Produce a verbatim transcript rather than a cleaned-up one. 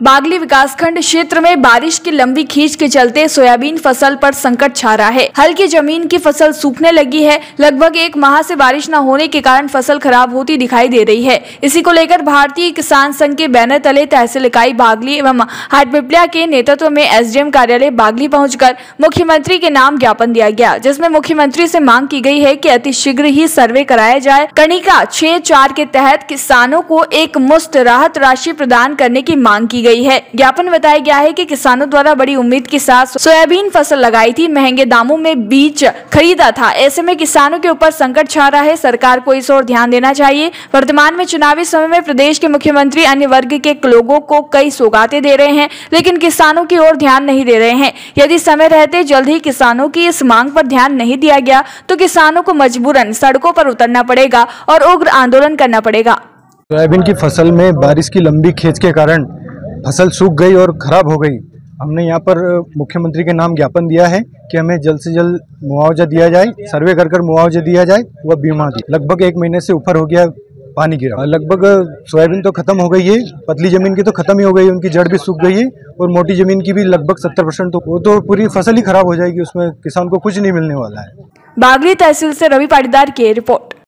बागली विकासखंड क्षेत्र में बारिश की लंबी खींच के चलते सोयाबीन फसल पर संकट छा रहा है। हल्की जमीन की फसल सूखने लगी है। लगभग एक माह से बारिश न होने के कारण फसल खराब होती दिखाई दे रही है। इसी को लेकर भारतीय किसान संघ के बैनर तले तहसील इकाई बागली एवं हाटपिपलिया के नेतृत्व में एसडीएम कार्यालय बागली पहुंचकर मुख्यमंत्री के नाम ज्ञापन दिया गया, जिसमें मुख्यमंत्री से मांग की गई है कि अतिशीघ्र ही सर्वे कराया जाए। कनिका छह चार के तहत किसानों को एक मुश्त राहत राशि प्रदान करने की मांग की गई है। ज्ञापन में बताया गया है कि किसानों द्वारा बड़ी उम्मीद के साथ सोयाबीन फसल लगाई थी, महंगे दामों में बीज खरीदा था। ऐसे में किसानों के ऊपर संकट छा रहा है। सरकार को इस ओर ध्यान देना चाहिए। वर्तमान में चुनावी समय में प्रदेश के मुख्यमंत्री अन्य वर्ग के लोगों को कई सौगातें दे रहे हैं, लेकिन किसानों की ओर ध्यान नहीं दे रहे हैं। यदि समय रहते जल्द ही किसानों की इस मांग पर ध्यान नहीं दिया गया तो किसानों को मजबूरन सड़कों पर उतरना पड़ेगा और उग्र आंदोलन करना पड़ेगा। सोयाबीन की फसल में बारिश की लंबी खेच के कारण फसल सूख गई और ख़राब हो गई। हमने यहाँ पर मुख्यमंत्री के नाम ज्ञापन दिया है कि हमें जल्द से जल्द मुआवजा दिया जाए, सर्वे कर कर मुआवजा दिया जाए, वह बीमा दी। लगभग एक महीने से ऊपर हो गया, पानी गिरा। लगभग सोयाबीन तो खत्म हो गई है, पतली जमीन की तो खत्म ही हो गई है, उनकी जड़ भी सूख गई है और मोटी जमीन की भी लगभग सत्तर परसेंट, तो वो तो पूरी फसल ही खराब हो जाएगी। उसमें किसान को कुछ नहीं मिलने वाला है। बागली तहसील से रवि पाटीदार की रिपोर्ट।